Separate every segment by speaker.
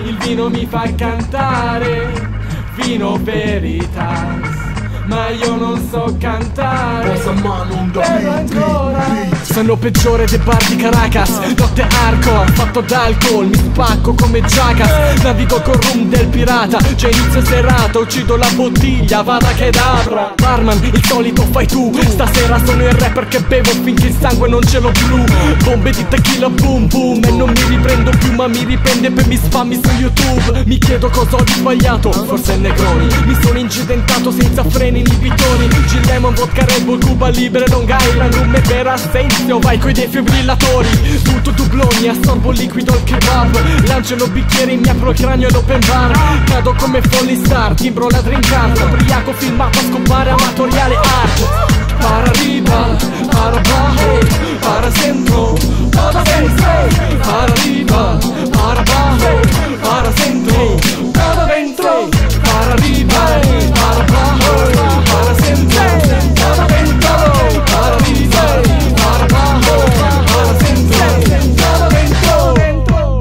Speaker 1: il vino mi fa cantare, vino veritas, ma io non so cantare. Bevo ancora. Sono peggiore dei bar di Caracas, notte hardcore, fatto d'alcol, mi spacco come Jackass. Navigo col rum del pirata, c'è inizio serata, uccido la bottiglia, vada kedavra. Barman, il solito fai tu, stasera sono il rapper che bevo finché il sangue non ce l'ho più. Bombe di tequila boom boom, e non mi riprendo più ma mi riprende per mi spammi su YouTube. Mi chiedo cosa ho sbagliato, forse il Negroni. Mi sono incidentato senza freni inibitori, Gin Lemon, vodka, Red Bull, Cuba Libre, Long Island, rum e per assenzio. Vai coi defibrillatori, tutto dubloni, assorbo liquido al kebab. Lanciano bicchieri, mi apro il cranio e l'open bar. Cado come Falling Star, timbro la drink card. Ubriaco filmato a scopare amatoriale art. Para arriba, para abajo, para centro, para dentro. Para arriba, para abajo, para centro, para dentro. Para arriba, para abajo, para centro, para dentro. Para arriba, para abajo, para centro, para dentro.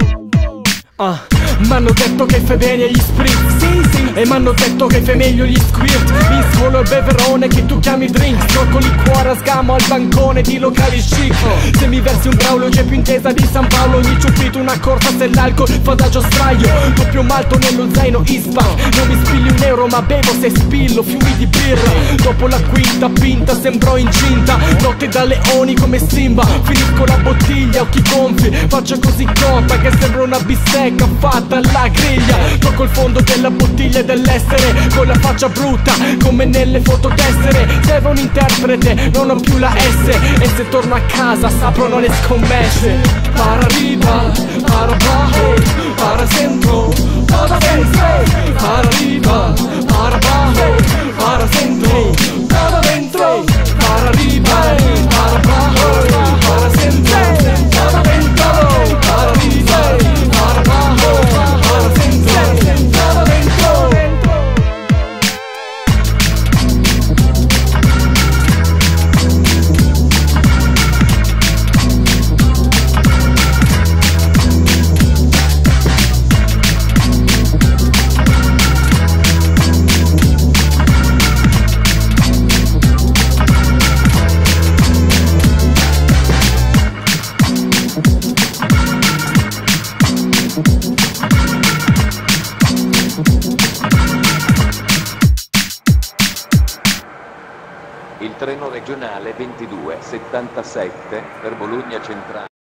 Speaker 1: M'hanno detto che fai bene gli spritz, sì, sì. E m'hanno detto che fai meglio gli squirt. Mi scolo il beverone che tu chiami drink. Gioco liquore a sgamo al bancone di locali chic. Se mi versi un braulio c'è più intesa di San Paolo. Mi ciuffito una corsa se l'alcol fa da giostraio. Doppio malto nello zaino Ispac. Non mi spilli un euro ma bevo se spillo fiumi di birra. Dopo la quinta pinta sembrò incinta. Notte da leoni come Simba. Finisco la bottiglia, occhi gonfi, faccia così cotta che sembra una bistecca fatta alla griglia. Tocco il fondo della bottiglia dell'essere con la faccia brutta come nelle fototessere. Serve un interprete, non ho più la S. E se torno a casa s'aprono le scommesse. Para arriba, para abajo, para centro, para dentro. Para arriba, para abajo, para centro, para dentro. Para arriba, para abajo, para centro, para dentro. Para arriba, para abajo, para centro, para dentro.
Speaker 2: Il treno regionale 2277 per Bologna Centrale.